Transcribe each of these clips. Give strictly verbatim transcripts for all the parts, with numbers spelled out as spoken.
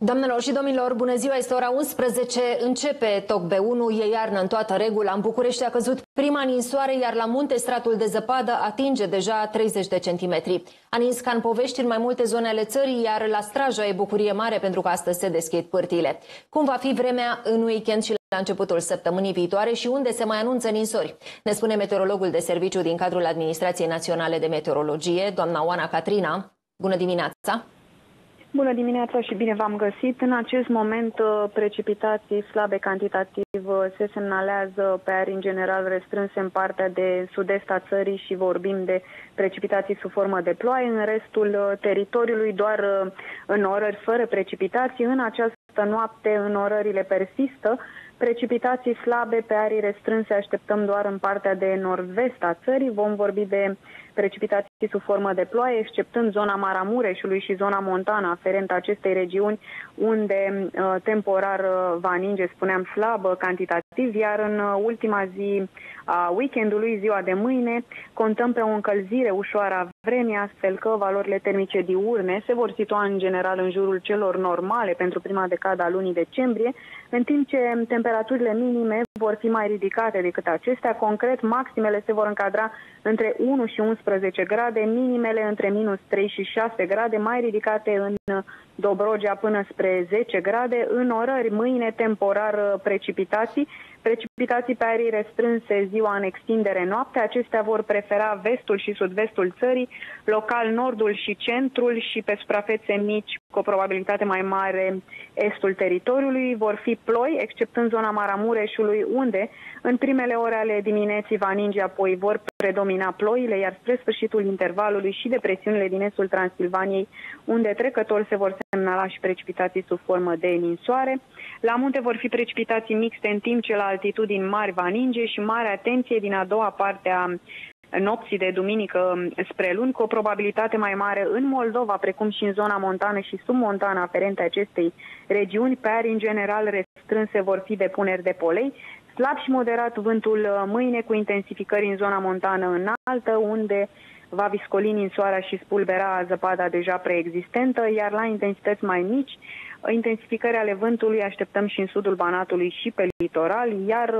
Doamnelor și domnilor, bună ziua, este ora unsprezece, începe T O C B unu, e iarnă în toată regula. În București a căzut prima ninsoare, iar la munte stratul de zăpadă atinge deja treizeci de centimetri. A nins ca în povești în mai multe zone ale țării, iar la Straja e bucurie mare pentru că astăzi se deschid pârtiile. Cum va fi vremea în weekend și la începutul săptămânii viitoare și unde se mai anunță ninsori? Ne spune meteorologul de serviciu din cadrul Administrației Naționale de Meteorologie, doamna Oana Catrina. Bună dimineața! Bună dimineața și bine v-am găsit. În acest moment, precipitații slabe cantitativ se semnalează pe arii în general restrânse în partea de sud-est a țării și vorbim de precipitații sub formă de ploaie. În restul teritoriului, doar în orări fără precipitații. În această noapte, în orările persistă, precipitații slabe pe arii restrânse așteptăm doar în partea de nord-vest a țării. Vom vorbi de precipitații sub formă de ploaie, exceptând zona Maramureșului și zona montană aferentă acestei regiuni, unde uh, temporar uh, va ninge, spuneam, slab cantitativ, iar în uh, ultima zi a weekendului, ziua de mâine, contăm pe o încălzire ușoară a vremii, astfel că valorile termice diurne se vor situa în general în jurul celor normale pentru prima decadă a lunii decembrie, în timp ce temperaturile minime vor fi mai ridicate decât acestea. Concret, maximele se vor încadra între unu și unsprezece grade, minimele între minus trei și șase grade, mai ridicate în Dobrogea până spre zece grade. În orări, mâine, temporar precipitații. Precipitații pe arii restrânse ziua în extindere noapte. Acestea vor prefera vestul și sud-vestul țării, local nordul și centrul și pe suprafețe mici cu o probabilitate mai mare estul teritoriului. Vor fi ploi, exceptând zona Maramureșului, unde în primele ore ale dimineții va ninge, apoi vor predomina ploile, iar spre sfârșitul intervalului și depresiunile din estul Transilvaniei, unde trecător se vor semnala și precipitații sub formă de ninsoare. La munte vor fi precipitații mixte, în timp ce la altitudini mari va ninge și mare atenție din a doua parte a nopții de duminică spre luni, cu o probabilitate mai mare în Moldova, precum și în zona montană și submontană aferente acestei regiuni. Pe arii în general restrânse vor fi depuneri de polei. Slab și moderat vântul mâine, cu intensificări în zona montană înaltă, unde va viscoli ninsoarea și spulbera zăpada deja preexistentă, iar la intensități mai mici, intensificări ale vântului așteptăm și în sudul Banatului și pe litoral, iar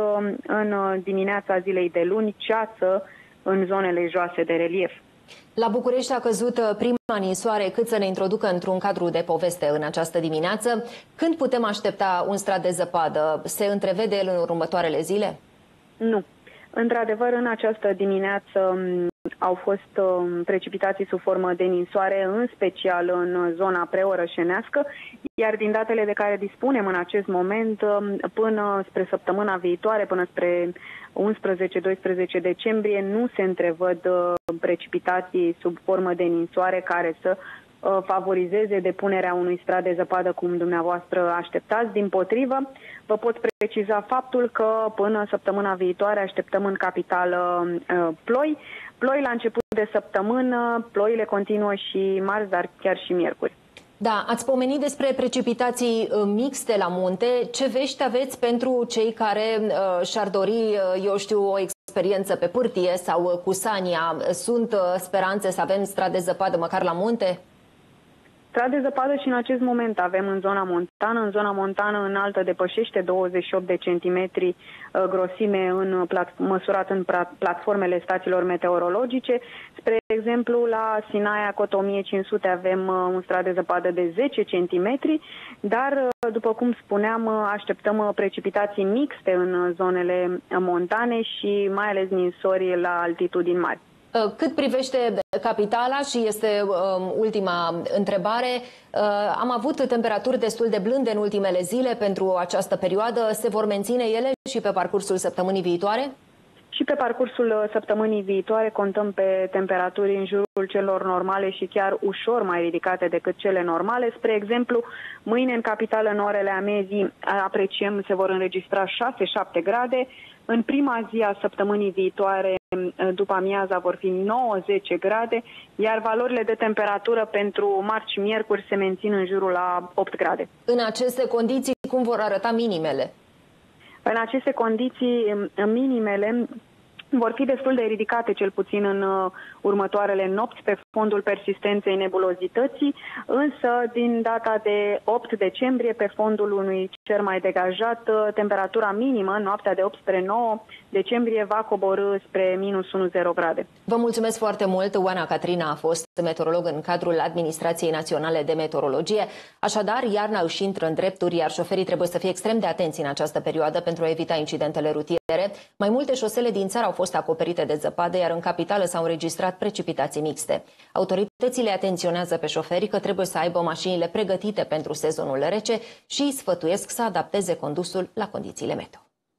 în dimineața zilei de luni, ceață în zonele joase de relief. La București a căzut prima ninsoare, cât să ne introducă într-un cadru de poveste în această dimineață. Când putem aștepta un strat de zăpadă? Se întrevede el în următoarele zile? Nu. Într-adevăr, în această dimineață au fost precipitații sub formă de ninsoare, în special în zona preorășenească, iar din datele de care dispunem în acest moment, până spre săptămâna viitoare, până spre unsprezece doisprezece decembrie, nu se întrevăd precipitații sub formă de ninsoare care să favorizeze depunerea unui strat de zăpadă cum dumneavoastră așteptați. Dimpotrivă, vă pot preciza faptul că până săptămâna viitoare așteptăm în capitală ploi. Ploi la început de săptămână, ploile continuă și marți, dar chiar și miercuri. Da, ați pomenit despre precipitații mixte la munte. Ce vești aveți pentru cei care uh, și-ar dori, uh, eu știu, o experiență pe pârtie sau cu sania? Sunt uh, speranțe să avem strat de zăpadă măcar la munte? Strat de zăpadă și în acest moment avem în zona montană. În zona montană înaltă depășește douăzeci și opt de centimetri grosime în plat, măsurat în platformele stațiilor meteorologice. Spre exemplu, la Sinaia, Cot o mie cinci sute, avem un strat de zăpadă de zece centimetri, dar, după cum spuneam, așteptăm precipitații mixte în zonele montane și mai ales ninsori la altitudini mari. Cât privește capitala, și este um, ultima întrebare, uh, am avut temperaturi destul de blânde în ultimele zile pentru această perioadă. Se vor menține ele și pe parcursul săptămânii viitoare? Și pe parcursul săptămânii viitoare contăm pe temperaturi în jurul celor normale și chiar ușor mai ridicate decât cele normale. Spre exemplu, mâine în capitală, în orele amiezii, apreciem, se vor înregistra șase șapte grade. În prima zi a săptămânii viitoare, după amiaza, vor fi nouă zece grade, iar valorile de temperatură pentru marți și miercuri se mențin în jurul la opt grade. În aceste condiții, cum vor arăta minimele? În aceste condiții, minimele vor fi destul de ridicate, cel puțin în uh, următoarele nopți, pe fondul persistenței nebulozității, însă din data de opt decembrie, pe fondul unui cer mai degajat, uh, temperatura minimă, noaptea de opt spre nouă decembrie, va coborî spre minus unu virgulă zero grade. Vă mulțumesc foarte mult. Oana Catrina a fost meteorolog în cadrul Administrației Naționale de Meteorologie. Așadar, iarna își intră în drepturi, iar șoferii trebuie să fie extrem de atenți în această perioadă pentru a evita incidentele rutiere. Mai multe șosele din țară au fost acoperite de zăpadă, iar în capitală s-au înregistrat precipitații mixte. Autoritățile atenționează pe șoferi că trebuie să aibă mașinile pregătite pentru sezonul rece și îi sfătuiesc să adapteze condusul la condițiile meteo.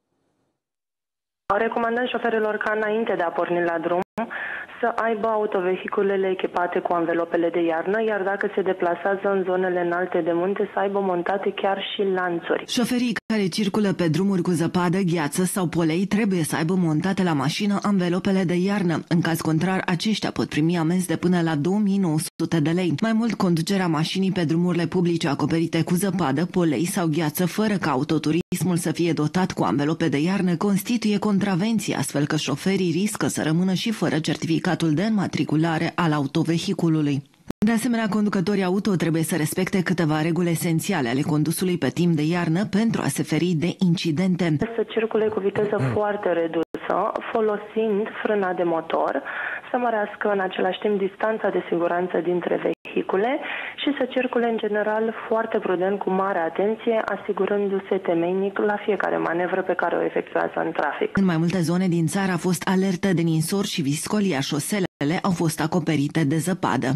Recomandăm șoferilor ca înainte de a porni la drum să aibă autovehiculele echipate cu anvelopele de iarnă, iar dacă se deplasează în zonele înalte de munte, să aibă montate chiar și lanțuri. Șoferii care circulă pe drumuri cu zăpadă, gheață sau polei trebuie să aibă montate la mașină anvelopele de iarnă. În caz contrar, aceștia pot primi amenzi de până la două mii nouă sute de lei. Mai mult, conducerea mașinii pe drumurile publice acoperite cu zăpadă, polei sau gheață, fără ca autoturismul să fie dotat cu anvelope de iarnă, constituie contravenție, astfel că șoferii riscă să rămână și fără certificatul de înmatriculare al autovehiculului. De asemenea, conducătorii auto trebuie să respecte câteva reguli esențiale ale condusului pe timp de iarnă pentru a se feri de incidente. Să circule cu viteză foarte redusă, folosind frâna de motor, să mărească în același timp distanța de siguranță dintre vehicule și să circule în general foarte prudent, cu mare atenție, asigurându-se temeinic la fiecare manevră pe care o efectuează în trafic. În mai multe zone din țară a fost alertă de ninsori și viscoli, iar șoselele au fost acoperite de zăpadă.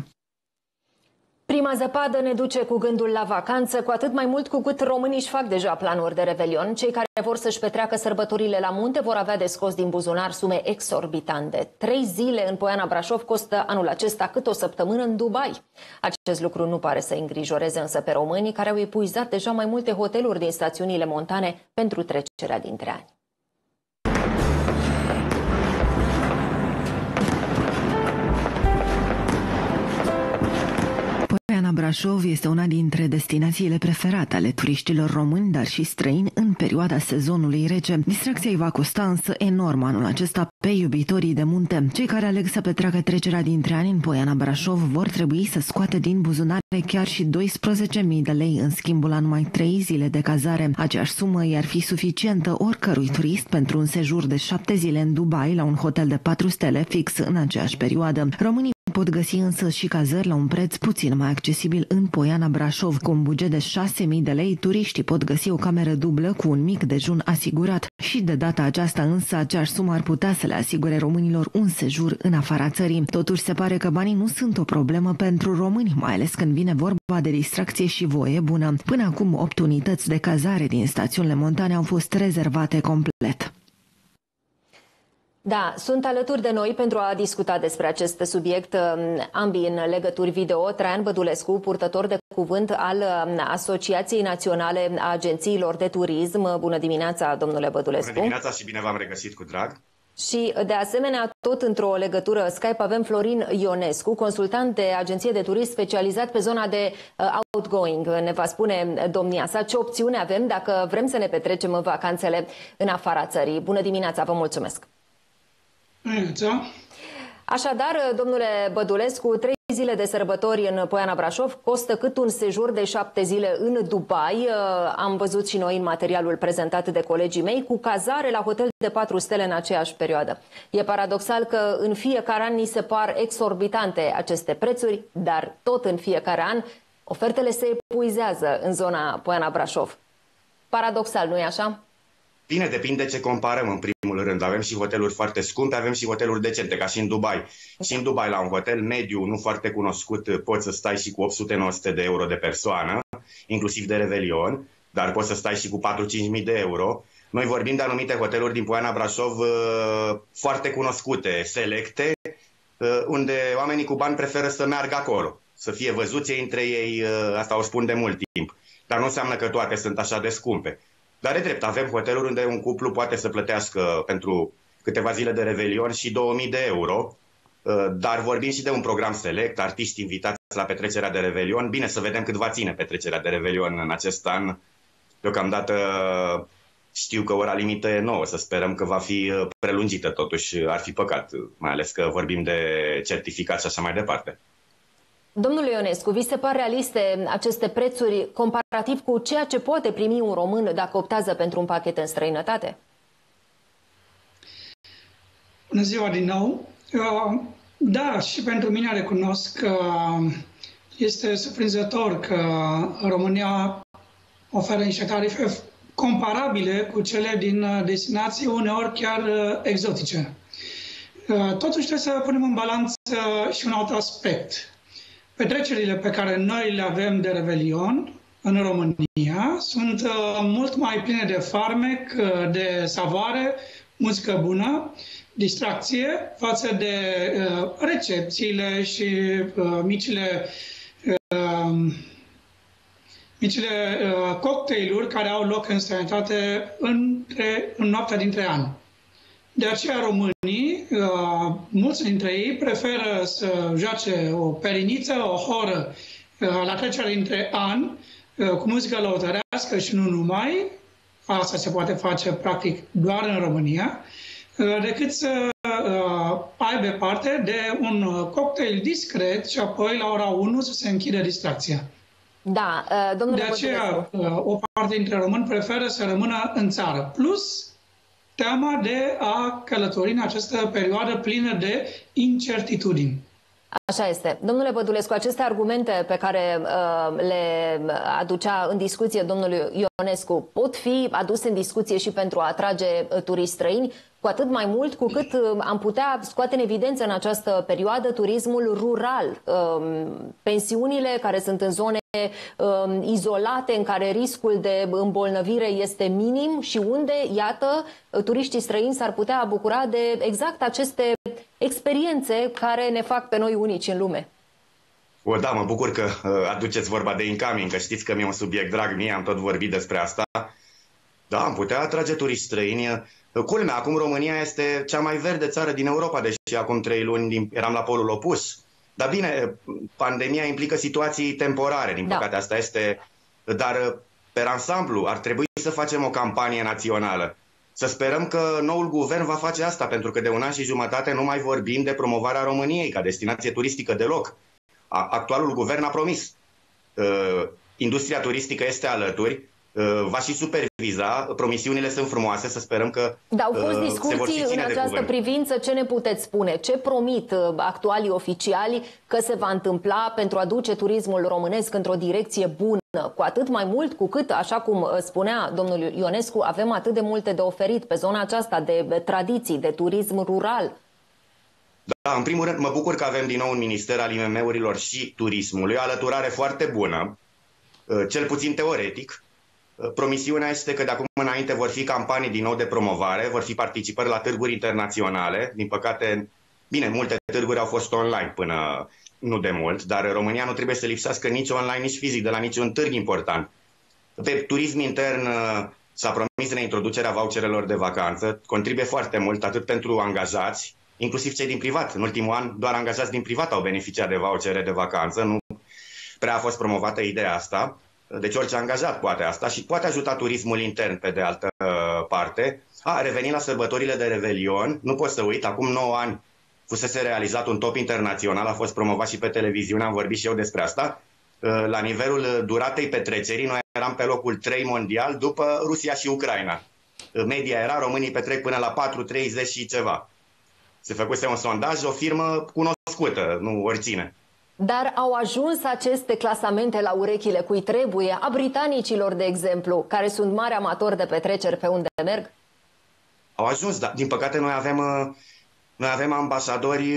Prima zăpadă ne duce cu gândul la vacanță, cu atât mai mult cu cât românii își fac deja planuri de revelion. Cei care vor să-și petreacă sărbătorile la munte vor avea de scos din buzunar sume exorbitante. Trei zile în Poiana Brașov costă anul acesta cât o săptămână în Dubai. Acest lucru nu pare să îngrijoreze însă pe românii, care au epuizat deja mai multe hoteluri din stațiunile montane pentru trecerea dintre ani. Poiana Brașov este una dintre destinațiile preferate ale turiștilor români, dar și străini în perioada sezonului rece. Distracția îi va costa însă enorm anul acesta pe iubitorii de munte. Cei care aleg să petreacă trecerea dintre ani în Poiana Brașov vor trebui să scoată din buzunare chiar și douăsprezece mii de lei în schimbul la numai trei zile de cazare. Aceeași sumă i-ar fi suficientă oricărui turist pentru un sejur de șapte zile în Dubai la un hotel de patru stele fix în aceeași perioadă. Românii pot găsi însă și cazări la un preț puțin mai accesibil în Poiana Brașov. Cu un buget de șase mii de lei, turiștii pot găsi o cameră dublă cu un mic dejun asigurat. Și de data aceasta însă aceeași sumă ar putea să le asigure românilor un sejur în afara țării. Totuși se pare că banii nu sunt o problemă pentru români, mai ales când vine vorba de distracție și voie bună. Până acum, opt unități de cazare din stațiunile montane au fost rezervate complet. Da, sunt alături de noi pentru a discuta despre acest subiect, ambii în legături video. Traian Bădulescu, purtător de cuvânt al Asociației Naționale a Agențiilor de Turism. Bună dimineața, domnule Bădulescu. Bună dimineața și bine v-am regăsit cu drag. Și, de asemenea, tot într-o legătură Skype avem Florin Ionescu, consultant de agenție de turism specializat pe zona de outgoing. Ne va spune domnia sa ce opțiune avem dacă vrem să ne petrecem vacanțele în afara țării. Bună dimineața, vă mulțumesc. Așadar, domnule Bădulescu, trei zile de sărbători în Poiana Brașov costă cât un sejur de șapte zile în Dubai. Am văzut și noi în materialul prezentat de colegii mei, cu cazare la hotel de patru stele în aceeași perioadă. E paradoxal că în fiecare an ni se par exorbitante aceste prețuri, dar tot în fiecare an ofertele se epuizează în zona Poiana Brașov. Paradoxal, nu-i așa? Bine, depinde ce comparăm în primul rând. Avem și hoteluri foarte scumpe, avem și hoteluri decente, ca și în Dubai. Și în Dubai, la un hotel mediu, nu foarte cunoscut, poți să stai și cu opt sute nouă sute de euro de persoană, inclusiv de revelion, dar poți să stai și cu patru-cinci mii de euro. Noi vorbim de anumite hoteluri din Poiana Brașov foarte cunoscute, selecte, unde oamenii cu bani preferă să meargă acolo, să fie văzuți între ei, asta o spun de mult timp. Dar nu înseamnă că toate sunt așa de scumpe. Dar e drept, avem hoteluri unde un cuplu poate să plătească pentru câteva zile de revelion și două mii de euro, dar vorbim și de un program select, artiști invitați la petrecerea de revelion. Bine, să vedem cât va ține petrecerea de revelion în acest an. Deocamdată Știu că ora limită e nouă, să sperăm că va fi prelungită, totuși ar fi păcat, mai ales că vorbim de certificat și așa mai departe. Domnule Ionescu, vi se par realiste aceste prețuri comparativ cu ceea ce poate primi un român dacă optează pentru un pachet în străinătate? Bună ziua din nou! Da, și pentru mine recunosc că este surprinzător că România oferă niște tarife comparabile cu cele din destinații, uneori chiar exotice. Totuși trebuie să punem în balanță și un alt aspect. Petrecerile pe care noi le avem de Revelion în România sunt mult mai pline de farmec, de savoare, muzică bună, distracție față de recepțiile și micile micile uh, cocktailuri care au loc în străinătate între, în noaptea dintre ani. De aceea românii, uh, mulți dintre ei, preferă să joace o periniță, o horă uh, la trecerea dintre ani, uh, cu muzică lăutărească și nu numai, asta se poate face practic doar în România, uh, decât să uh, aibă parte de un cocktail discret și apoi la ora unu să se închidă distracția. Da, domnule De aceea, o parte dintre români preferă să rămână în țară. Plus, teama de a călători în această perioadă plină de incertitudini. Așa este. Domnule Bădulescu, aceste argumente pe care uh, le aducea în discuție domnul Ionescu pot fi aduse în discuție și pentru a atrage uh, turiști străini, cu atât mai mult cu cât uh, am putea scoate în evidență în această perioadă turismul rural, uh, pensiunile care sunt în zone uh, izolate, în care riscul de îmbolnăvire este minim și unde, iată, turiștii străini s-ar putea bucura de exact aceste experiențe care ne fac pe noi unici în lume. O, da, mă bucur că uh, aduceți vorba de incoming, că știți că mi-e un subiect drag mie, am tot vorbit despre asta. Da, am putea atrage turiști străini. Culmea, acum România este cea mai verde țară din Europa, deși acum trei luni eram la polul opus. Dar bine, pandemia implică situații temporare, din păcate, da. Asta este. Dar, pe ansamblu, ar trebui să facem o campanie națională. Să sperăm că noul guvern va face asta, pentru că de un an și jumătate nu mai vorbim de promovarea României ca destinație turistică deloc. Actualul guvern a promis. Uh, industria turistică este alături, uh, va și superviza, promisiunile sunt frumoase, să sperăm că Da, au fost discuții uh, în această privință. Ce ne puteți spune? Ce promit uh, actualii oficiali că se va întâmpla pentru a duce turismul românesc într-o direcție bună? Cu atât mai mult cu cât, așa cum spunea domnul Ionescu, avem atât de multe de oferit pe zona aceasta de tradiții, de turism rural. Da, în primul rând mă bucur că avem din nou un minister al I M M-urilor și turismului, o alăturare foarte bună, cel puțin teoretic. Promisiunea este că de acum înainte vor fi campanii din nou de promovare, vor fi participări la târguri internaționale. Din păcate, bine, multe târguri au fost online până nu de mult, dar România nu trebuie să lipsească nici online, nici fizic de la niciun târg important. Pe turism intern s-a promis reintroducerea voucherelor de vacanță, contribuie foarte mult atât pentru angajați, inclusiv cei din privat. În ultimul an doar angajați din privat au beneficiat de vouchere de vacanță, nu prea a fost promovată ideea asta. Deci orice angajat poate asta și poate ajuta turismul intern pe de altă parte. A, revenind la sărbătorile de Revelion, nu pot să uit, acum nouă ani fusese realizat un top internațional, a fost promovat și pe televiziune, am vorbit și eu despre asta. La nivelul duratei petrecerii, noi eram pe locul trei mondial după Rusia și Ucraina. Media era, românii petrec până la patru treizeci și ceva. Se făcuse un sondaj, o firmă cunoscută, nu oricine. Dar au ajuns aceste clasamente la urechile cui trebuie, a britanicilor, de exemplu, care sunt mari amatori de petreceri pe unde merg? Au ajuns, dar din păcate noi avem, noi avem ambasadori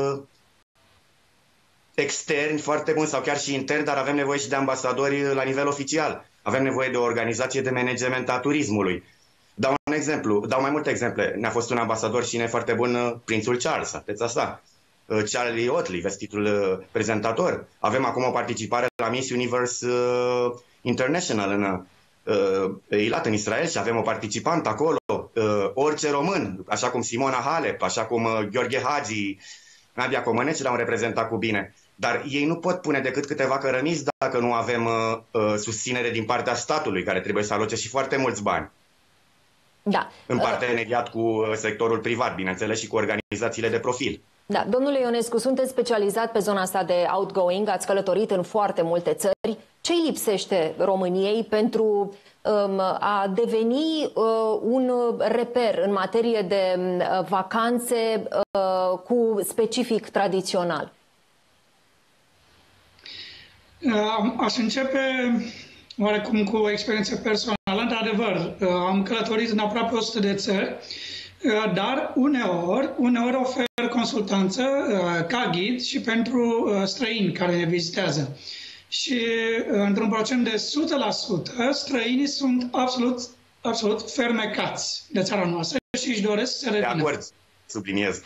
externi foarte buni sau chiar și interni, dar avem nevoie și de ambasadori la nivel oficial. Avem nevoie de o organizație de management a turismului. Dau un exemplu, dau mai multe exemple. Ne-a fost un ambasador și ne foarte bun, prințul Charles, ateți asta. Charlie Oatley, vestitul prezentator. Avem acum o participare la Miss Universe uh, International în uh, Eilat, în Israel, și avem o participantă acolo. Uh, orice român, așa cum Simona Halep, așa cum uh, Gheorghe Hagi, Nadia Comăneci l-au reprezentat cu bine. Dar ei nu pot pune decât câteva cărămizi dacă nu avem uh, uh, susținere din partea statului, care trebuie să aloce și foarte mulți bani. Da. În parteneriat cu sectorul privat, bineînțeles, și cu organizațiile de profil. Da, domnule Ionescu, sunteți specializat pe zona asta de outgoing, ați călătorit în foarte multe țări. Ce îi lipsește României pentru um, a deveni uh, un reper în materie de uh, vacanțe uh, cu specific tradițional? Aș începe oarecum cu o experiență personală. Într-adevăr, am călătorit în aproape o sută de țări, dar uneori, uneori ofer consultanță ca ghid și pentru străini care ne vizitează. Și într-un procent de o sută la sută, străinii sunt absolut, absolut fermecați de țara noastră și își doresc să revină. De acord, subliniez.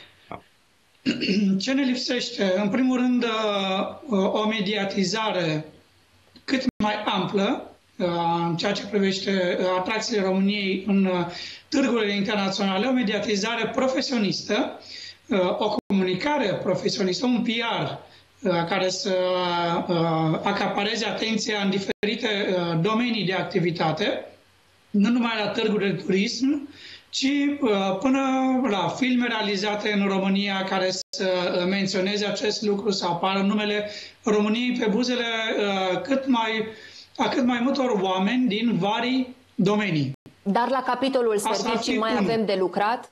Ce ne lipsește? În primul rând, o mediatizare cât mai amplă în ceea ce privește atracțiile României în târgurile internaționale, o mediatizare profesionistă, o comunicare profesionistă, un P R care să acapareze atenția în diferite domenii de activitate, nu numai la târguri de turism, ci până la filme realizate în România care să menționeze acest lucru, să apară numele României pe buzele cât mai, a cât mai multor oameni din vari domenii. Dar la capitolul servicii mai avem de lucrat?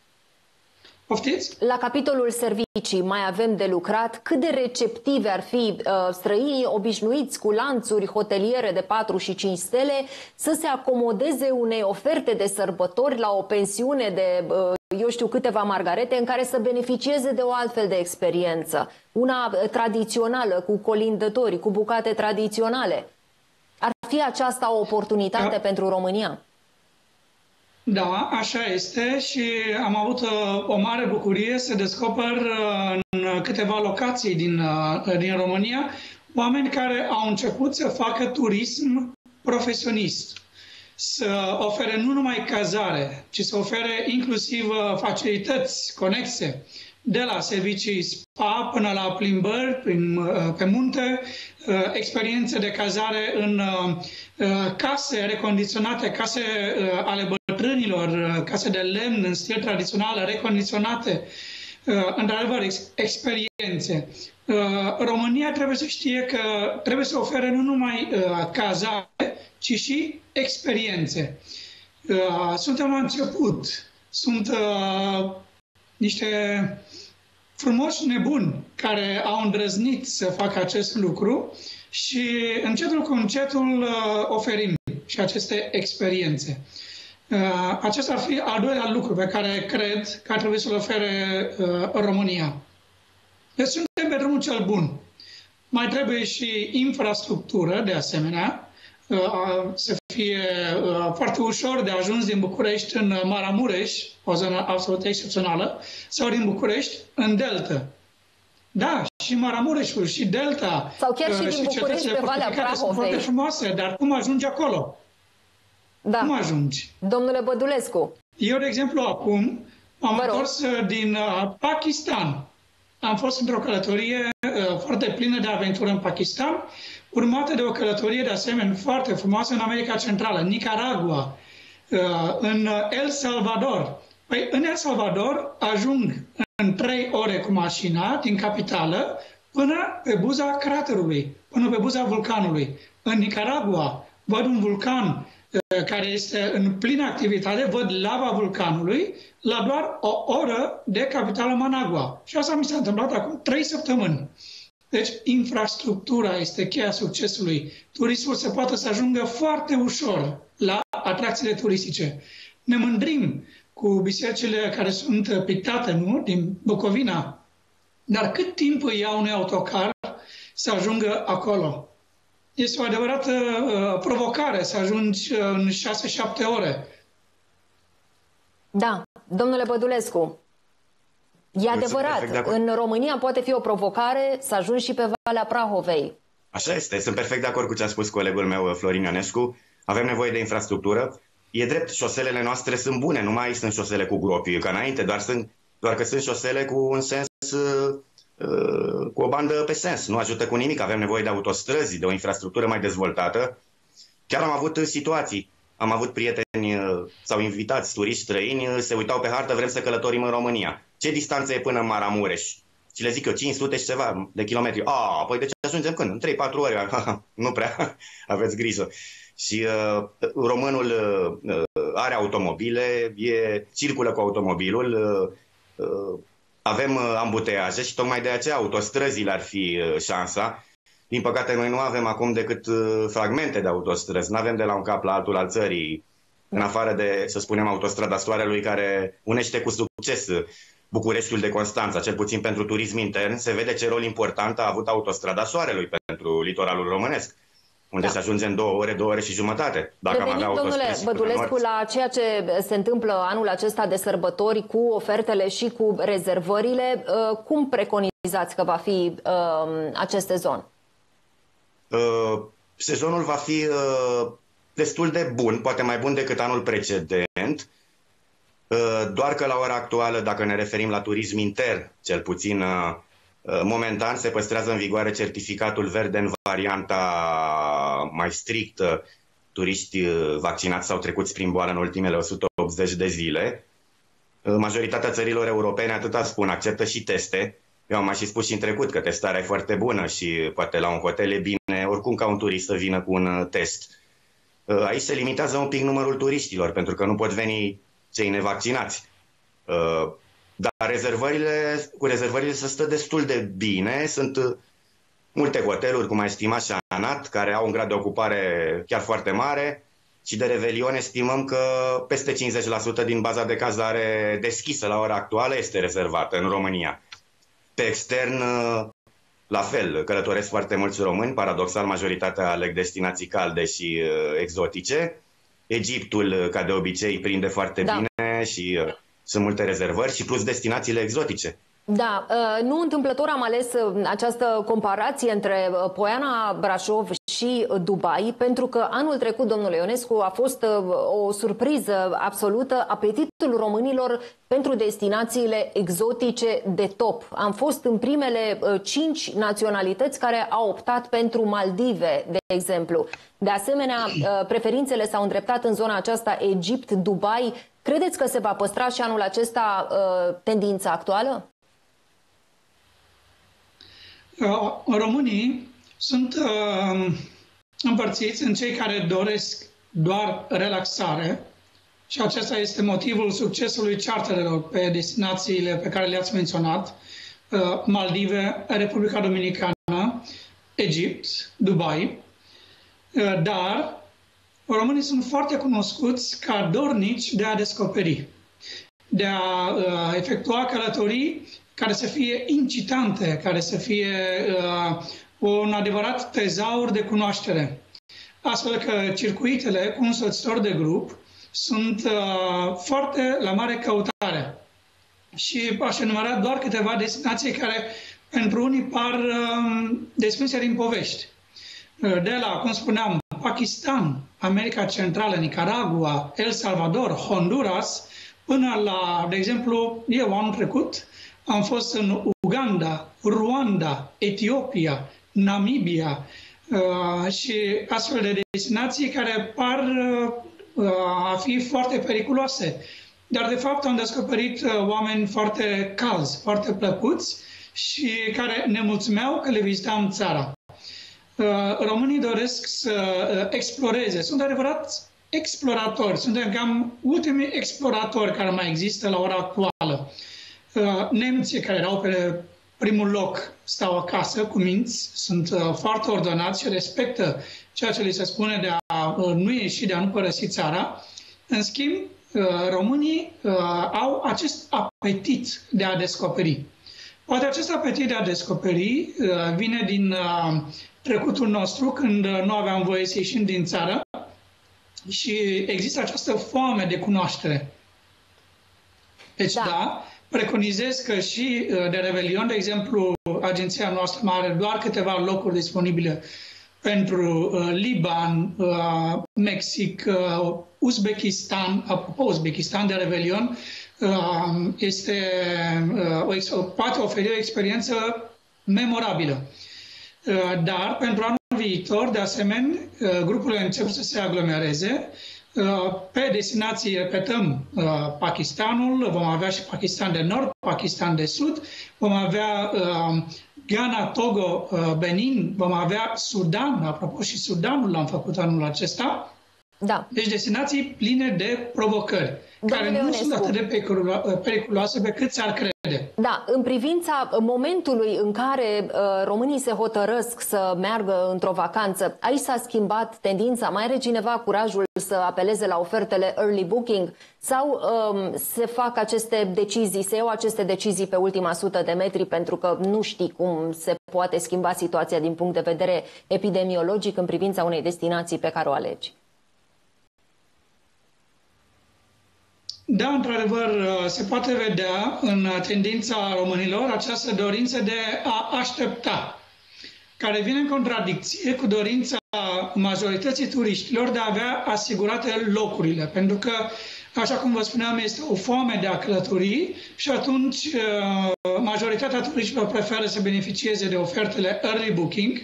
Poftiți? La capitolul servicii mai avem de lucrat. Cât de receptivi ar fi uh, străinii obișnuiți cu lanțuri hoteliere de patru și cinci stele să se acomodeze unei oferte de sărbători la o pensiune de, uh, eu știu, câteva margarete în care să beneficieze de o altfel de experiență. Una tradițională, cu colindători, cu bucate tradiționale. Ar fi aceasta o oportunitate da. pentru România? Da, așa este și am avut uh, o mare bucurie să descoper uh, în câteva locații din, uh, din România oameni care au început să facă turism profesionist, să ofere nu numai cazare, ci să ofere inclusiv uh, facilități conexe, de la servicii spa până la plimbări prin, uh, pe munte, uh, experiențe de cazare în uh, case recondiționate, case uh, ale bătrânilor, case de lemn în stil tradițional, recondiționate, într-adevăr, experiențe. România trebuie să știe că trebuie să ofere nu numai cazare, ci și experiențe. Suntem la început. Sunt niște frumoși nebuni care au îndrăznit să facă acest lucru și încetul cu încetul oferim și aceste experiențe. Uh, acesta ar fi al doilea lucru pe care cred că ar trebui să-l ofere uh, România. Deci suntem pe drumul cel bun. Mai trebuie și infrastructură, de asemenea, uh, să fie uh, foarte ușor de ajuns din București în Maramureș, o zonă absolut excepțională, sau din București în Delta. Da, și Maramureșul, și Delta, sau chiar și uh, din și București pe Valea Prahovei. Sunt foarte frumoase, dar cum ajungi acolo? Da. Cum ajungi? Domnule Bădulescu. Eu, de exemplu, acum am întors din uh, Pakistan. Am fost într-o călătorie uh, foarte plină de aventură în Pakistan, urmată de o călătorie de asemenea foarte frumoasă în America Centrală, în Nicaragua, uh, în El Salvador. Păi, în El Salvador ajung în trei ore cu mașina din capitală până pe buza craterului, până pe buza vulcanului. În Nicaragua văd un vulcan care este în plină activitate, văd lava vulcanului, la doar o oră de capitala Managua. Și asta mi s-a întâmplat acum trei săptămâni. Deci, infrastructura este cheia succesului. Turismul se poate să ajungă foarte ușor la atracțiile turistice. Ne mândrim cu bisericile care sunt pictate, nu? Din Bucovina. Dar cât timp îi ia unui autocar să ajungă acolo? Este o adevărată uh, provocare să ajungi în șase șapte ore. Da, domnule Bădulescu, e adevărat, în România poate fi o provocare să ajungi și pe Valea Prahovei. Așa este, sunt perfect de acord cu ce a spus colegul meu, Florin Ionescu. Avem nevoie de infrastructură. E drept, șoselele noastre sunt bune, nu mai sunt șosele cu gropi ca înainte, doar, sunt, doar că sunt șosele cu un sens... Uh, cu o bandă pe sens, nu ajută cu nimic. Avem nevoie de autostrăzi, de o infrastructură mai dezvoltată. Chiar am avut situații. am avut prieteni sau invitați turiști străini, se uitau pe hartă, vrem să călătorim în România. Ce distanță e până în Maramureș? Și le zic eu, cinci sute și ceva de kilometri. A, păi de ce ajungem când? În trei patru ore. Nu prea, aveți grijă. Și uh, românul uh, are automobile, e, circulă cu automobilul, uh, uh, avem uh, ambuteiaje și tocmai de aceea autostrăzile ar fi uh, șansa. Din păcate noi nu avem acum decât uh, fragmente de autostrăzi, nu avem de la un cap la altul al țării, în afară de, să spunem, autostrada Soarelui, care unește cu succes Bucureștiul de Constanța, cel puțin pentru turism intern. Se vede ce rol important a avut autostrada Soarelui pentru litoralul românesc, unde da. se ajunge în două ore, două ore și jumătate. Dacă Revenim, am avea domnule Bădulescu, la ceea ce se întâmplă anul acesta de sărbători cu ofertele și cu rezervările, cum preconizați că va fi uh, acest sezon? Uh, sezonul va fi uh, destul de bun, poate mai bun decât anul precedent, uh, doar că la ora actuală, dacă ne referim la turism intern, cel puțin uh, momentan se păstrează în vigoare certificatul verde în varianta mai strictă. Turiști vaccinați sau trecuți prin boală în ultimele o sută optzeci de zile. Majoritatea țărilor europene atâta spun, acceptă și teste. Eu am mai și spus și în trecut că testarea e foarte bună și poate la un hotel e bine oricum ca un turist să vină cu un test. Aici se limitează un pic numărul turiștilor, pentru că nu pot veni cei nevaccinați. Dar rezervările, cu rezervările se stă destul de bine. Sunt multe hoteluri, cum ai estimat și Anat, care au un grad de ocupare chiar foarte mare și de Revelion estimăm că peste cincizeci la sută din baza de cazare deschisă la ora actuală este rezervată în România. Pe extern, la fel, călătoresc foarte mulți români, paradoxal majoritatea aleg destinații calde și exotice. Egiptul, ca de obicei, prinde foarte da. bine și sunt multe rezervări și plus destinațiile exotice. Da, nu întâmplător am ales această comparație între Poiana Brașov și Dubai, pentru că anul trecut, domnule Ionescu, a fost o surpriză absolută, apetitul românilor pentru destinațiile exotice de top. Am fost în primele cinci naționalități care au optat pentru Maldive, de exemplu. De asemenea, preferințele s-au îndreptat în zona aceasta Egipt, Dubai. Credeți că se va păstra și anul acesta tendința actuală? Românii sunt uh, împărțiți în cei care doresc doar relaxare și acesta este motivul succesului charterelor pe destinațiile pe care le-ați menționat, uh, Maldive, Republica Dominicană, Egipt, Dubai, uh, dar românii sunt foarte cunoscuți ca dornici de a descoperi, de a uh, efectua călătorii care să fie incitante, care să fie uh, un adevărat tezaur de cunoaștere. Astfel că circuitele cu însoțitori de grup sunt uh, foarte la mare căutare. Și aș enumera doar câteva destinații care pentru unii par uh, desprinse din povești. Uh, de la, cum spuneam, Pakistan, America Centrală, Nicaragua, El Salvador, Honduras, până la, de exemplu, eu anul trecut, am fost în Uganda, Rwanda, Etiopia, Namibia uh, și astfel de destinații care par uh, a fi foarte periculoase. Dar de fapt am descoperit uh, oameni foarte calzi, foarte plăcuți și care ne mulțumeau că le vizitam țara. Uh, românii doresc să uh, exploreze. Sunt adevărați exploratori. Suntem cam ultimii exploratori care mai există la ora actuală. Nemții care erau pe primul loc stau acasă cu minți, sunt foarte ordonați și respectă ceea ce li se spune de a nu ieși, de a nu părăsi țara. În schimb, românii au acest apetit de a descoperi. Poate acest apetit de a descoperi vine din trecutul nostru, când nu aveam voie să ieșim din țară și există această foame de cunoaștere. Deci da, da preconizez că și de Revelion, de exemplu, agenția noastră mai are doar câteva locuri disponibile pentru uh, Liban, uh, Mexic, uh, Uzbekistan. Apropo, Uzbekistan de Revelion uh, este, uh, o, poate oferi o experiență memorabilă. Uh, dar pentru anul viitor, de asemenea, uh, grupurile încep să se aglomereze. Pe destinații, repetăm, Pakistanul, vom avea și Pakistan de Nord, Pakistan de Sud, vom avea Ghana, Togo, Benin, vom avea Sudan, apropo și Sudanul l-am făcut anul acesta. Da. Deci destinații pline de provocări, care nu sunt atât de periculoase pe cât s-ar crede. Da, în privința momentului în care uh, românii se hotărăsc să meargă într-o vacanță, aici s-a schimbat tendința? Mai are cineva curajul să apeleze la ofertele early booking? Sau um, se fac aceste decizii, se iau aceste decizii pe ultima sută de metri pentru că nu știi cum se poate schimba situația din punct de vedere epidemiologic în privința unei destinații pe care o alegi? Da, într-adevăr, se poate vedea în tendința românilor această dorință de a aștepta, care vine în contradicție cu dorința majorității turiștilor de a avea asigurate locurile. Pentru că, așa cum vă spuneam, este o foame de a călători și atunci majoritatea turiștilor preferă să beneficieze de ofertele early booking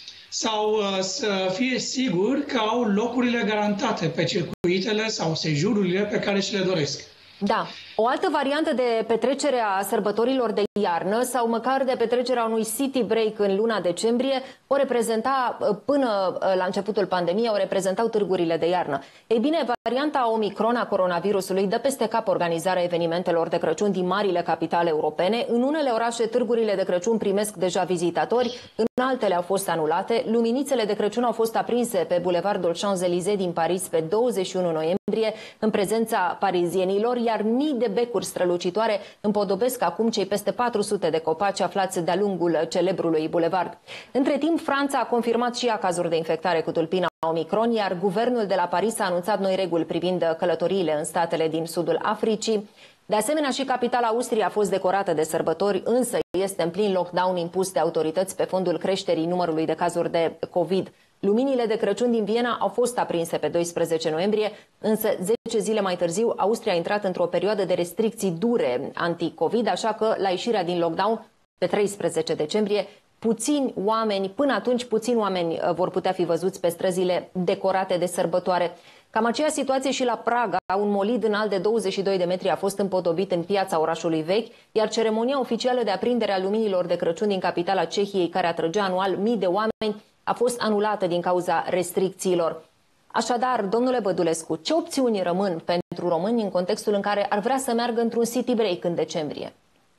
sau să fie siguri că au locurile garantate pe circuitele sau sejururile pe care și le doresc. Da. O altă variantă de petrecere a sărbătorilor de iarnă sau măcar de petrecerea unui city break în luna decembrie o reprezenta, până la începutul pandemiei, o reprezentau târgurile de iarnă. Ei bine, varianta Omicron a coronavirusului dă peste cap organizarea evenimentelor de Crăciun din marile capitale europene. În unele orașe, târgurile de Crăciun primesc deja vizitatori, în altele au fost anulate. Luminițele de Crăciun au fost aprinse pe bulevardul Champs-Élysées din Paris pe douăzeci și unu noiembrie, în prezența parizienilor, iar mii de becuri strălucitoare împodobesc acum cei peste patru sute de copaci aflați de-a lungul celebrului bulevard. Între timp, Franța a confirmat și ea cazuri de infectare cu tulpina Omicron, iar guvernul de la Paris a anunțat noi reguli privind călătoriile în statele din sudul Africii. De asemenea, și capitala Austriei a fost decorată de sărbători, însă este în plin lockdown impus de autorități pe fondul creșterii numărului de cazuri de COVID. Luminile de Crăciun din Viena au fost aprinse pe doisprezece noiembrie, însă zece zile mai târziu Austria a intrat într-o perioadă de restricții dure anti-COVID, așa că la ieșirea din lockdown pe treisprezece decembrie, puțini oameni, până atunci puțini oameni vor putea fi văzuți pe străzile decorate de sărbătoare. Cam aceea situație și la Praga. Un molid înalt de douăzeci și doi de metri a fost împodobit în piața orașului vechi, iar ceremonia oficială de aprindere a luminilor de Crăciun din capitala Cehiei, care atrăgea anual mii de oameni, a fost anulată din cauza restricțiilor. Așadar, domnule Bădulescu, ce opțiuni rămân pentru români în contextul în care ar vrea să meargă într-un city break în decembrie?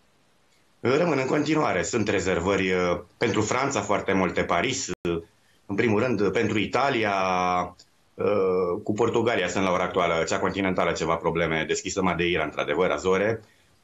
Rămân în continuare. Sunt rezervări pentru Franța foarte multe, Paris, în primul rând pentru Italia, cu Portugalia sunt la ora actuală, cea continentală ceva probleme, deschisă Madeira, într-adevăr, Azore.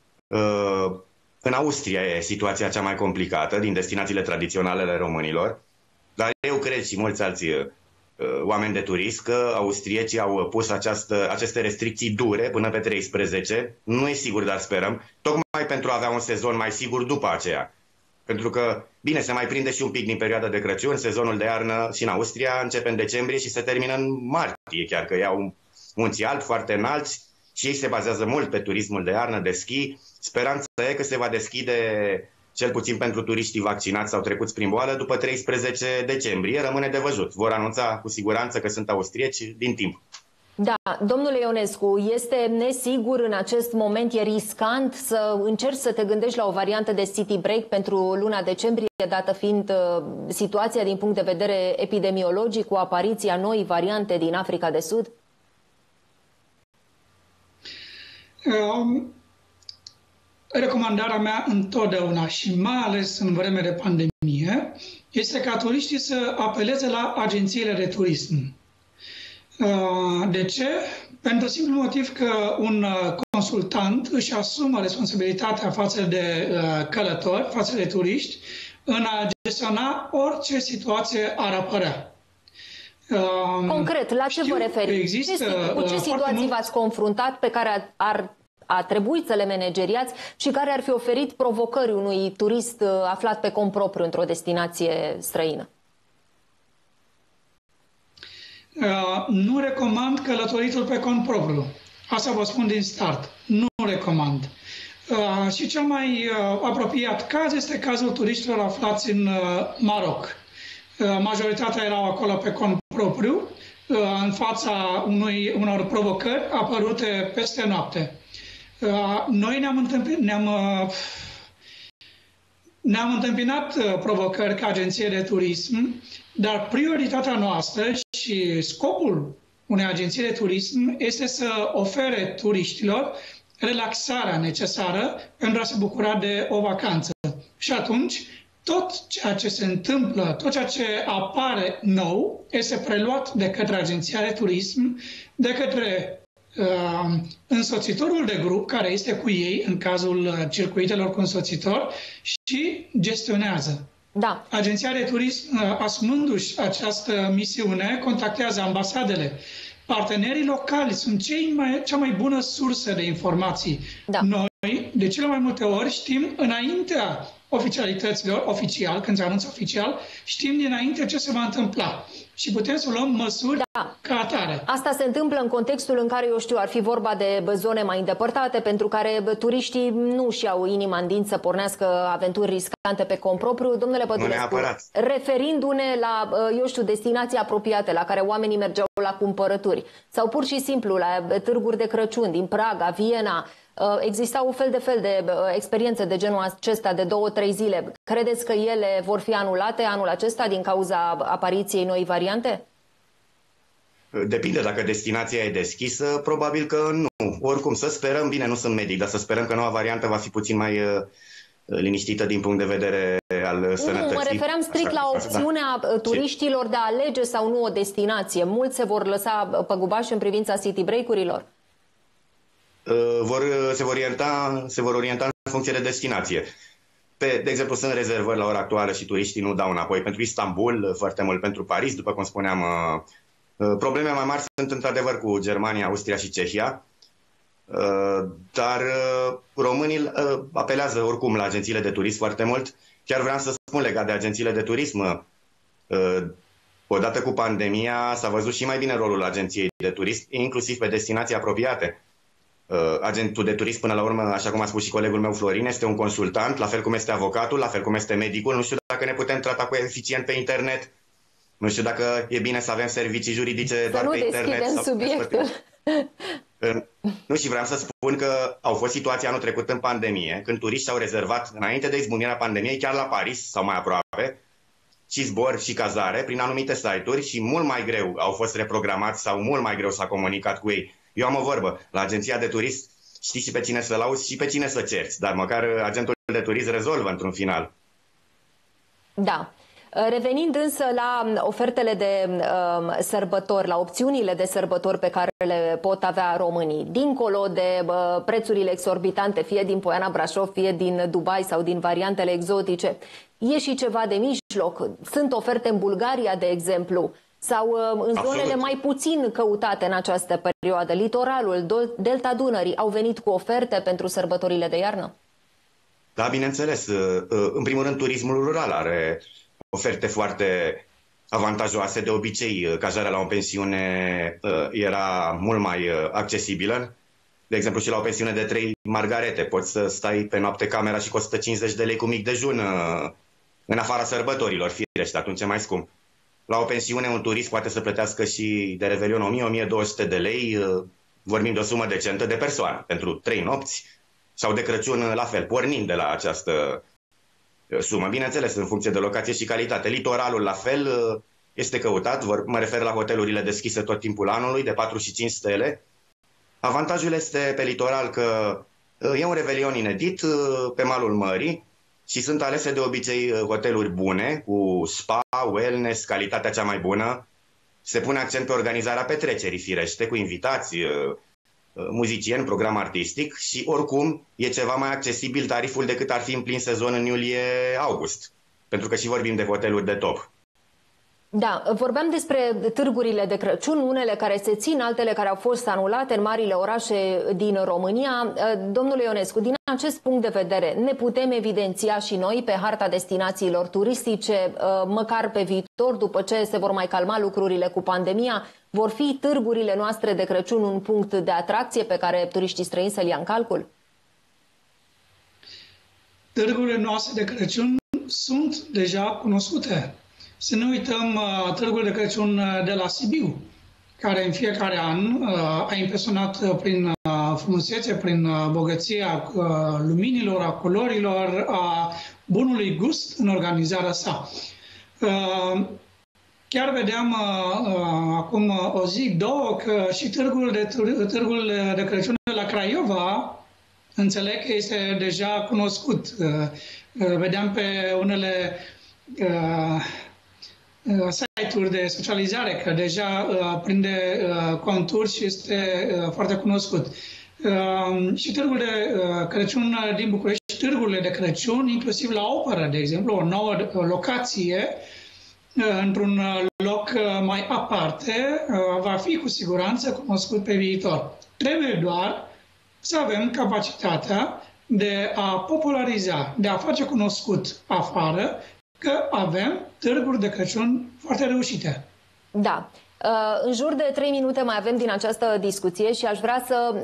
În Austria e situația cea mai complicată din destinațiile tradiționale ale românilor, dar eu cred și mulți alți oameni de turism că austriecii au pus această, aceste restricții dure până pe treisprezece. Nu e sigur, dar sperăm, tocmai pentru a avea un sezon mai sigur după aceea. Pentru că, bine, se mai prinde și un pic din perioada de Crăciun, sezonul de iarnă și în Austria începe în decembrie și se termină în martie, chiar că iau munții alpi foarte înalți și ei se bazează mult pe turismul de iarnă, de schi. Speranța e că se va deschide, cel puțin pentru turiștii vaccinați sau trecuți prin boală, după treisprezece decembrie. Rămâne de văzut. Vor anunța cu siguranță că sunt austrieci din timp. Da, domnule Ionescu, este nesigur în acest moment, e riscant să încerci să te gândești la o variantă de city break pentru luna decembrie, dată fiind uh, situația din punct de vedere epidemiologic cu apariția noi variante din Africa de Sud? Um, recomandarea mea întotdeauna și mai ales în vreme de pandemie este ca turiștii să apeleze la agențiile de turism. De ce? Pentru simplu motiv că un consultant își asumă responsabilitatea față de călători, față de turiști, în a gestiona orice situație ar apărea. Concret, la ce vă referiți? Există, cu ce situații v-ați confruntat pe care ar, a trebuit să le manageriați și care ar fi oferit provocări unui turist aflat pe cont propriu într-o destinație străină? Uh, nu recomand călătoritul pe cont propriu. Asta vă spun din start. Nu recomand. Uh, și cel mai uh, apropiat caz este cazul turiștilor aflați în uh, Maroc. Uh, majoritatea erau acolo pe cont propriu. în fața unui, unor provocări apărute peste noapte. Noi ne-am întâmpinat, ne-am, ne-am întâmpinat provocări ca agenție de turism, dar prioritatea noastră și scopul unei agenții de turism este să ofere turiștilor relaxarea necesară pentru a se bucura de o vacanță. Și atunci, tot ceea ce se întâmplă, tot ceea ce apare nou, este preluat de către agenția de turism, de către uh, însoțitorul de grup, care este cu ei în cazul circuitelor cu însoțitor, și gestionează. Da. Agenția de turism, uh, asumându-și această misiune, contactează ambasadele. Partenerii locali sunt cei mai, cea mai bună sursă de informații. Da. Noi, de cele mai multe ori, știm înaintea oficialităților, oficial, când se anunță oficial, știm dinainte ce se va întâmpla și putem să luăm măsuri da. ca atare. Asta se întâmplă în contextul în care, eu știu, ar fi vorba de zone mai îndepărtate, pentru care turiștii nu și-au inima în din să pornească aventuri riscante pe cont propriu. Domnule Pădulescu, referindu-ne la, eu știu, destinații apropiate la care oamenii mergeau la cumpărături sau pur și simplu la târguri de Crăciun din Praga, Viena, exista un fel de fel de experiențe de genul acesta de două, trei zile. Credeți că ele vor fi anulate anul acesta din cauza apariției noi variante? Depinde, dacă destinația e deschisă, probabil că nu. Oricum, să sperăm, bine, nu sunt medic, dar să sperăm că noua variantă va fi puțin mai uh, liniștită din punct de vedere al sănătății. Nu, mă refeream strict la opțiunea da. turiștilor de a alege sau nu o destinație. Mulți se vor lăsa păgubași în privința city break-urilor? Vor, se, vor orienta, se vor orienta în funcție de destinație. Pe, de exemplu, sunt rezervări la ora actuală și turiștii nu dau înapoi. Pentru Istanbul, foarte mult pentru Paris, după cum spuneam. Probleme mai mari sunt într-adevăr cu Germania, Austria și Cehia, dar românii apelează oricum la agențiile de turism foarte mult. Chiar vreau să spun legat de agențiile de turism, odată cu pandemia s-a văzut și mai bine rolul agenției de turism, inclusiv pe destinații apropiate. Agentul de turism, până la urmă, așa cum a spus și colegul meu Florin, este un consultant, la fel cum este avocatul, la fel cum este medicul. Nu știu dacă ne putem trata cu eficient pe internet. Nu știu dacă e bine să avem servicii juridice să doar pe internet. Să nu deschidem subiectul. Nu, și vreau să spun că au fost situații anul trecut în pandemie, când turiștii au rezervat, înainte de izbucnirea pandemiei, chiar la Paris sau mai aproape, și zbor și cazare prin anumite site-uri și mult mai greu au fost reprogramați sau mult mai greu s-a comunicat cu ei. Eu am o vorbă, la agenția de turism știi și pe cine să lauzi și pe cine să cerți, dar măcar agentul de turism rezolvă într-un final. Da. Revenind însă la ofertele de uh, sărbători, la opțiunile de sărbători pe care le pot avea românii, dincolo de uh, prețurile exorbitante, fie din Poiana Brașov, fie din Dubai sau din variantele exotice, e și ceva de mijloc. Sunt oferte în Bulgaria, de exemplu, sau uh, în zonele Absolut. mai puțin căutate în această perioadă. Litoralul, Delta Dunării au venit cu oferte pentru sărbătorile de iarnă? Da, bineînțeles. În primul rând, turismul rural are oferte foarte avantajoase. De obicei, cazarea la o pensiune era mult mai accesibilă. De exemplu, și la o pensiune de trei margarete poți să stai pe noapte camera și costă cincizeci de lei cu mic dejun în afara sărbătorilor, firește, atunci e mai scump. La o pensiune, un turist poate să plătească și de Revelion o mie - o mie două sute de lei, vorbim de o sumă decentă de persoană, pentru trei nopți, sau de Crăciun la fel, pornind de la această sumă. Bineînțeles, în funcție de locație și calitate. Litoralul la fel este căutat, mă refer la hotelurile deschise tot timpul anului, de patru și cinci stele. Avantajul este pe litoral că e un Revelion inedit pe malul mării, și sunt alese de obicei hoteluri bune, cu spa, wellness, calitatea cea mai bună. Se pune accent pe organizarea petrecerii, firește, cu invitați, muzicieni, program artistic, și oricum e ceva mai accesibil tariful decât ar fi în plin sezon în iulie-august, pentru că și vorbim de hoteluri de top. Da, vorbeam despre târgurile de Crăciun, unele care se țin, altele care au fost anulate în marile orașe din România. Domnule Ionescu, din acest punct de vedere, ne putem evidenția și noi pe harta destinațiilor turistice, măcar pe viitor, după ce se vor mai calma lucrurile cu pandemia, vor fi târgurile noastre de Crăciun un punct de atracție pe care turiștii străini să-l ia în calcul? Târgurile noastre de Crăciun sunt deja cunoscute. Să nu uităm uh, târgul de Crăciun de la Sibiu, care în fiecare an a impresionat prin frumusețe, prin bogăția luminilor, a culorilor, a bunului gust în organizarea sa. Chiar vedeam acum o zi, două, că și târgul de, târgul de Crăciun la Craiova, înțeleg că este deja cunoscut. Vedeam pe unele site-uri de socializare că deja prinde conturi și este foarte cunoscut. Și târgul de Crăciun din București, târgurile de Crăciun, inclusiv la operă, de exemplu, o nouă locație, într-un loc mai aparte, va fi cu siguranță cunoscut pe viitor. Trebuie doar să avem capacitatea de a populariza, de a face cunoscut afară că avem târguri de Crăciun foarte reușite. Da. În jur de trei minute mai avem din această discuție și aș vrea să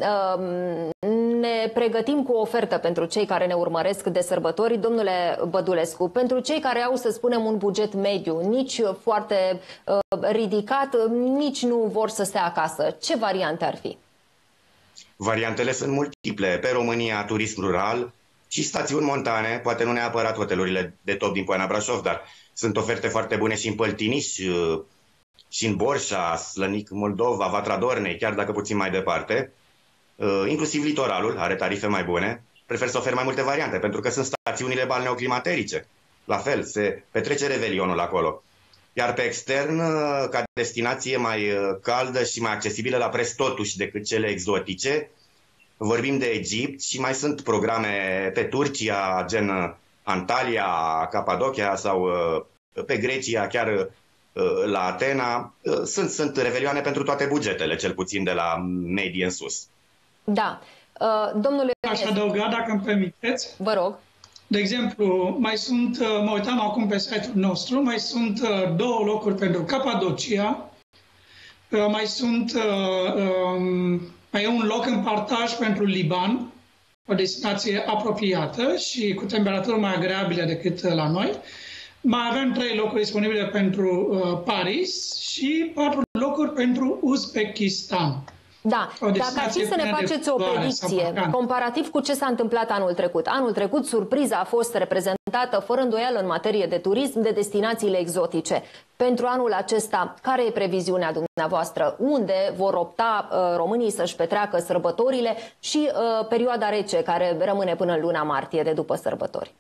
ne pregătim cu o ofertă pentru cei care ne urmăresc de sărbători. Domnule Bădulescu, pentru cei care au, să spunem, un buget mediu, nici foarte ridicat, nici nu vor să stea acasă, ce variante ar fi? Variantele sunt multiple. Pe România, turism rural și stațiuni montane, poate nu neapărat hotelurile de top din Poiana Brașov, dar sunt oferte foarte bune și în Păltiniș, și în Borșa, Slănic, Moldova, Vatra Dornei, chiar dacă puțin mai departe. Inclusiv litoralul are tarife mai bune. Prefer să ofer mai multe variante, pentru că sunt stațiunile balneoclimaterice. La fel, se petrece revelionul acolo. Iar pe extern, ca destinație mai caldă și mai accesibilă la preț totuși decât cele exotice, vorbim de Egipt și mai sunt programe pe Turcia, gen Antalya, Capadocia sau pe Grecia, chiar la Atena. Sunt, sunt revelioane pentru toate bugetele, cel puțin de la medie în sus. Da. Domnule... Aș adăuga, dacă îmi permiteți. Vă rog. De exemplu, mai sunt, mă uitam acum pe site-ul nostru, mai sunt două locuri pentru Capadocia, mai sunt, mai e un loc în partaj pentru Liban, o destinație apropiată și cu temperaturi mai agreabile decât la noi. Mai avem trei locuri disponibile pentru Paris și patru locuri pentru Uzbekistan. Da, dacă ar fi să ne faceți o predicție, comparativ cu ce s-a întâmplat anul trecut. Anul trecut, surpriza a fost reprezentată fără îndoială în materie de turism de destinațiile exotice. Pentru anul acesta, care e previziunea dumneavoastră? Unde vor opta uh, românii să-și petreacă sărbătorile și uh, perioada rece care rămâne până în luna martie de după sărbători?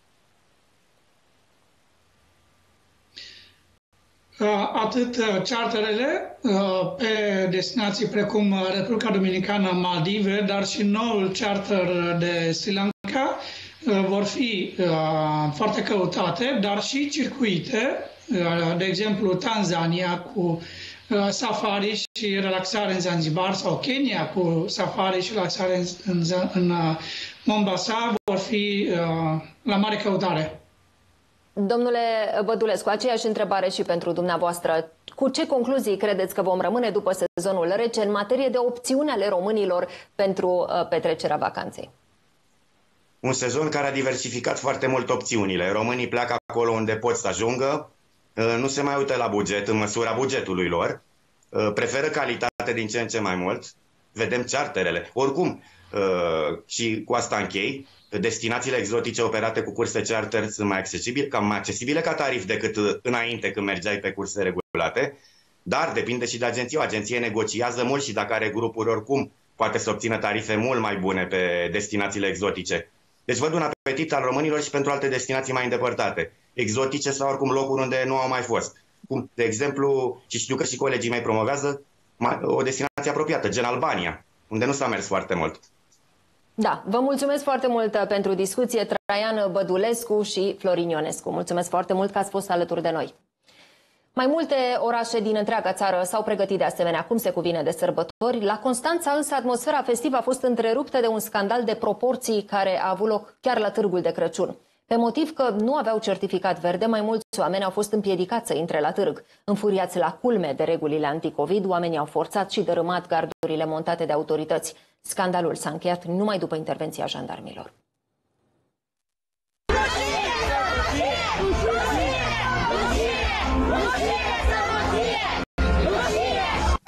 Atât charterele pe destinații precum Republica Dominicană, Maldive, dar și noul charter de Sri Lanka vor fi foarte căutate, dar și circuite, de exemplu Tanzania cu safari și relaxare în Zanzibar sau Kenya cu safari și relaxare în, în, în Mombasa vor fi la mare căutare. Domnule Bădulescu, aceeași întrebare și pentru dumneavoastră. Cu ce concluzii credeți că vom rămâne după sezonul rece în materie de opțiuni ale românilor pentru petrecerea vacanței? Un sezon care a diversificat foarte mult opțiunile. Românii pleacă acolo unde pot să ajungă, nu se mai uită la buget în măsura bugetului lor, preferă calitate din ce în ce mai mult, vedem charterele. Oricum, și cu asta închei, destinațiile exotice operate cu curse charter sunt mai accesibile, cam mai accesibile ca tarif decât înainte când mergeai pe curse regulate, dar depinde și de agenție. O agenție negociază mult și dacă are grupuri oricum poate să obțină tarife mult mai bune pe destinațiile exotice. Deci văd un apetit al românilor și pentru alte destinații mai îndepărtate, exotice sau oricum locuri unde nu au mai fost. Cum, de exemplu, și știu că și colegii mei promovează o destinație apropiată, gen Albania, unde nu s-a mers foarte mult. Da, vă mulțumesc foarte mult pentru discuție, Traian Bădulescu și Florin Ionescu. Mulțumesc foarte mult că ați fost alături de noi. Mai multe orașe din întreaga țară s-au pregătit de asemenea cum se cuvine de sărbători. La Constanța însă atmosfera festivă a fost întreruptă de un scandal de proporții care a avut loc chiar la târgul de Crăciun. Pe motiv că nu aveau certificat verde, mai mulți oameni au fost împiedicați să intre la târg. Înfuriați la culme de regulile anticovid, oamenii au forțat și dărâmat gardurile montate de autorități. Scandalul s-a încheiat numai după intervenția jandarmilor.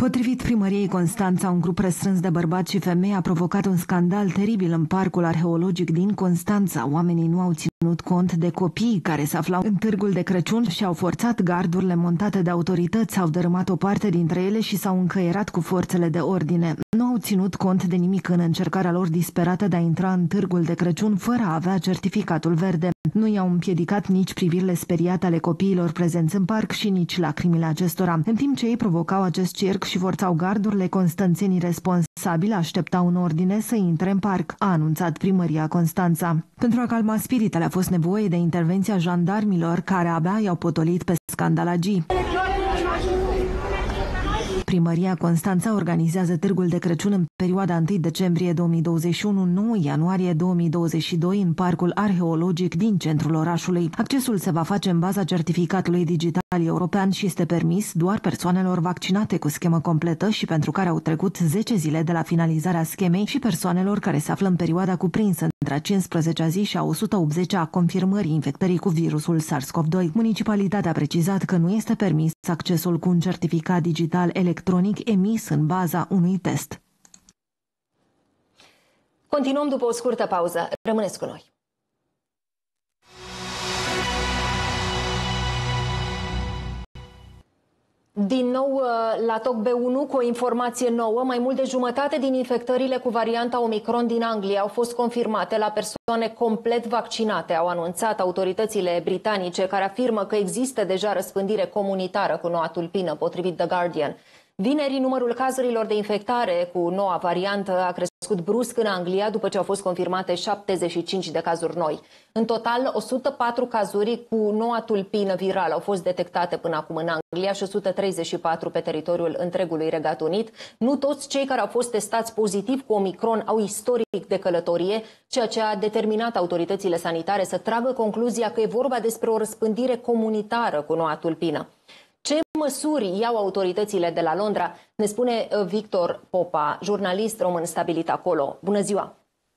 Potrivit primăriei Constanța, un grup restrâns de bărbați și femei a provocat un scandal teribil în parcul arheologic din Constanța. Oamenii nu au ținut cont de copiii care se aflau în târgul de Crăciun și au forțat gardurile montate de autorități, au dărâmat o parte dintre ele și s-au încăierat cu forțele de ordine. Nu au ținut cont de nimic în încercarea lor disperată de a intra în târgul de Crăciun fără a avea certificatul verde. Nu i-au împiedicat nici privirile speriate ale copiilor prezenți în parc și nici lacrimile acestora. În timp ce ei provocau acest circ și forțau gardurile, constanțenii responsabili așteptau în ordine să intre în parc, a anunțat primăria Constanța. Pentru a calma spiritele a fost nevoie de intervenția jandarmilor, care abia i-au potolit pe scandalagii. Primăria Constanța organizează târgul de Crăciun în perioada întâi decembrie două mii douăzeci și unu - nouă ianuarie două mii douăzeci și doi în parcul arheologic din centrul orașului. Accesul se va face în baza certificatului digital european și este permis doar persoanelor vaccinate cu schemă completă și pentru care au trecut zece zile de la finalizarea schemei și persoanelor care se află în perioada cuprinsă între a cincisprezecea zi și a o sută optzecea a confirmării infectării cu virusul SARS-CoV doi. Municipalitatea a precizat că nu este permis accesul cu un certificat digital electronic emis în baza unui test. Continuăm după o scurtă pauză. Rămâneți cu noi. Din nou la Talk B unu cu o informație nouă, mai mult de jumătate din infectările cu varianta Omicron din Anglia au fost confirmate la persoane complet vaccinate, au anunțat autoritățile britanice, care afirmă că există deja răspândire comunitară cu noua tulpină, potrivit The Guardian. Vineri, numărul cazurilor de infectare cu noua variantă a crescut brusc în Anglia după ce au fost confirmate șaptezeci și cinci de cazuri noi. În total, o sută patru cazuri cu noua tulpină virală au fost detectate până acum în Anglia și o sută treizeci și patru pe teritoriul întregului Regat Unit. Nu toți cei care au fost testați pozitiv cu Omicron au istoric de călătorie, ceea ce a determinat autoritățile sanitare să tragă concluzia că e vorba despre o răspândire comunitară cu noua tulpină. Ce măsuri iau autoritățile de la Londra? Ne spune Victor Popa, jurnalist român stabilit acolo. Bună ziua!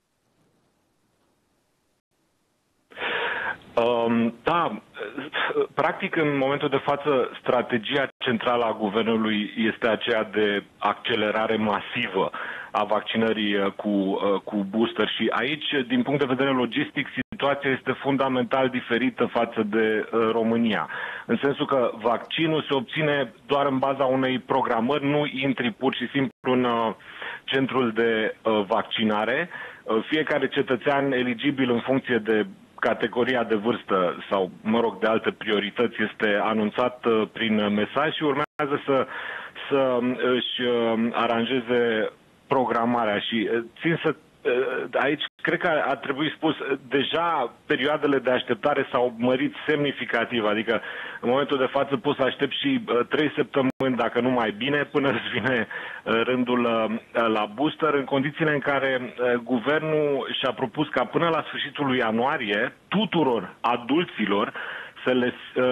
Um, da, practic în momentul de față strategia centrală a guvernului este aceea de accelerare masivă a vaccinării cu, cu booster și aici, din punct de vedere logistic, situația este fundamental diferită față de România. În sensul că vaccinul se obține doar în baza unei programări, nu intri pur și simplu în centrul de vaccinare. Fiecare cetățean eligibil în funcție de categoria de vârstă sau, mă rog, de alte priorități este anunțat prin mesaj și urmează să, să își aranjeze programarea și țin să aici cred că ar trebui spus, deja perioadele de așteptare s-au mărit semnificativ, adică în momentul de față poți să aștepți și trei săptămâni, dacă nu mai bine, până îți vine rândul la booster, în condițiile în care guvernul și-a propus ca până la sfârșitul lui ianuarie tuturor adulților să, le,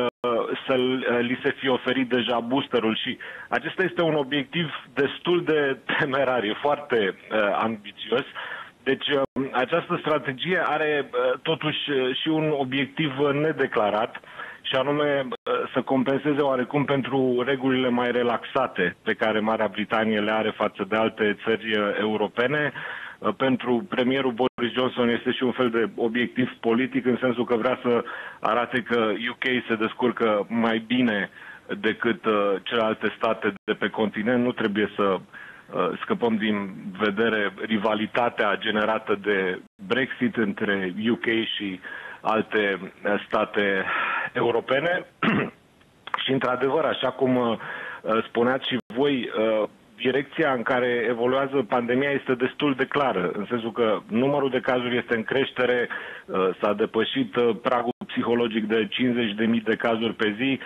să li se fie oferit deja boosterul și acesta este un obiectiv destul de temerar, e foarte ambițios. Deci această strategie are totuși și un obiectiv nedeclarat și anume să compenseze oarecum pentru regulile mai relaxate pe care Marea Britanie le are față de alte țări europene. Pentru premierul Boris Johnson este și un fel de obiectiv politic în sensul că vrea să arate că U K se descurcă mai bine decât celelalte state de pe continent. Nu trebuie să scăpăm din vedere rivalitatea generată de Brexit între U K și alte state europene. Și, într-adevăr, așa cum spuneați și voi, direcția în care evoluează pandemia este destul de clară, în sensul că numărul de cazuri este în creștere, s-a depășit pragul psihologic de cincizeci de mii de cazuri pe zi.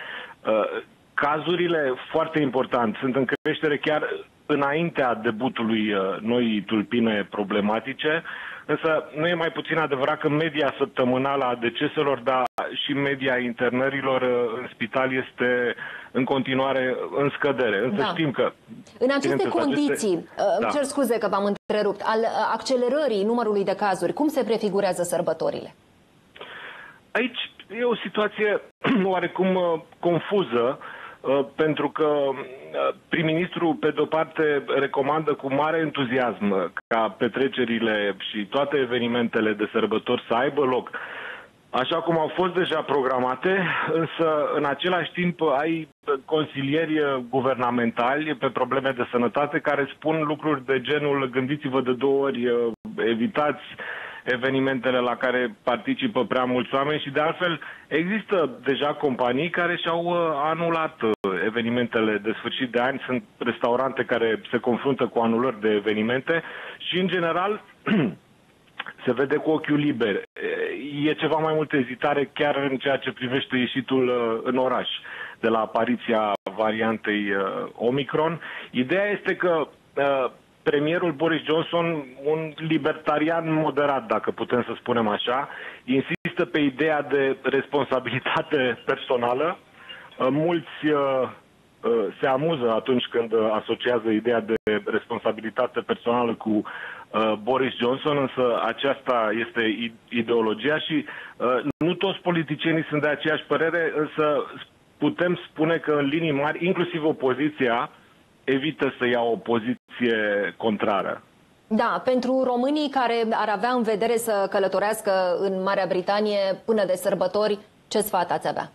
Cazurile, foarte important, sunt în creștere chiar înaintea debutului noii tulpine problematice, însă nu e mai puțin adevărat că media săptămânală a deceselor, dar și media internărilor în spital este în continuare în scădere. Însă da. știm că... În aceste condiții, aceste... îmi da. cer scuze că v-am întrerupt, al accelerării numărului de cazuri, cum se prefigurează sărbătorile? Aici e o situație oarecum confuză. pentru că prim-ministrul, pe de-o parte, recomandă cu mare entuziasm ca petrecerile și toate evenimentele de sărbători să aibă loc așa cum au fost deja programate, însă în același timp ai consilieri guvernamentali pe probleme de sănătate care spun lucruri de genul: gândiți-vă de două ori, evitați evenimentele la care participă prea mulți oameni. Și de altfel există deja companii care și-au anulat evenimentele de sfârșit de an. Sunt restaurante care se confruntă cu anulări de evenimente și în general se vede cu ochiul liber. E ceva mai multă ezitare chiar în ceea ce privește ieșitul în oraș de la apariția variantei Omicron. Ideea este că premierul Boris Johnson, un libertarian moderat, dacă putem să spunem așa, insistă pe ideea de responsabilitate personală. Mulți se amuză atunci când asociază ideea de responsabilitate personală cu Boris Johnson, însă aceasta este ideologia și nu toți politicienii sunt de aceeași părere, însă putem spune că în linii mari, inclusiv opoziția, evită să ia o poziție contrară. Da, pentru românii care ar avea în vedere să călătorească în Marea Britanie până de sărbători, ce sfat ați avea?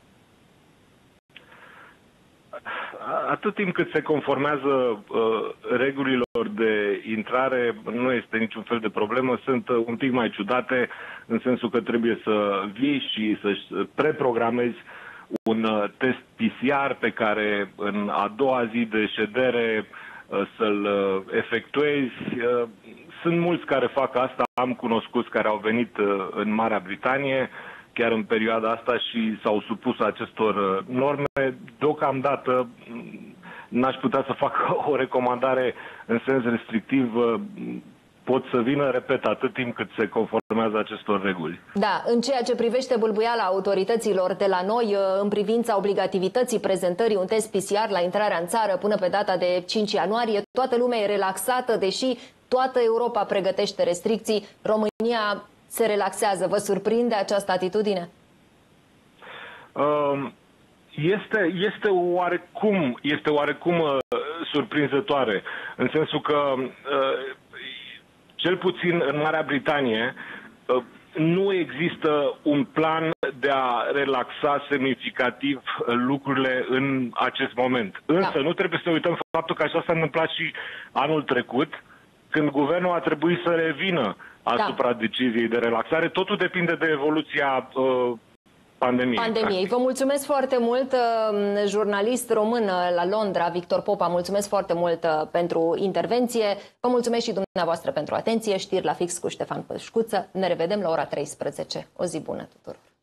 Atât timp cât se conformează uh, regulilor de intrare, nu este niciun fel de problemă. Sunt uh, un pic mai ciudate, în sensul că trebuie să vii și să-și preprogramezi un uh, test P C R pe care în a doua zi de ședere uh, să-l uh, efectuezi. Uh, sunt mulți care fac asta, am cunoscuți care au venit uh, în Marea Britanie chiar în perioada asta și s-au supus acestor norme. Deocamdată n-aș putea să fac o recomandare în sens restrictiv. Pot să vină, repet, atât timp cât se conformează acestor reguli. Da, în ceea ce privește bâlbuiala autorităților de la noi, în privința obligativității prezentării un test P C R la intrarea în țară până pe data de cinci ianuarie, toată lumea e relaxată, deși toată Europa pregătește restricții. România se relaxează. Vă surprinde această atitudine? Este, este oarecum, este oarecum uh, surprinzătoare, în sensul că, uh, cel puțin în Marea Britanie, uh, nu există un plan de a relaxa semnificativ lucrurile în acest moment. Însă da. Nu trebuie să uităm faptul că așa s-a întâmplat și anul trecut, când guvernul a trebuit să revină asupra da. deciziei de relaxare. Totul depinde de evoluția uh, pandemiei. Pandemiei. Vă mulțumesc foarte mult, uh, jurnalist român la Londra, Victor Popa, mulțumesc foarte mult uh, pentru intervenție. Vă mulțumesc și dumneavoastră pentru atenție. Știri la fix cu Ștefan Pășcuță. Ne revedem la ora treisprezece. O zi bună tuturor!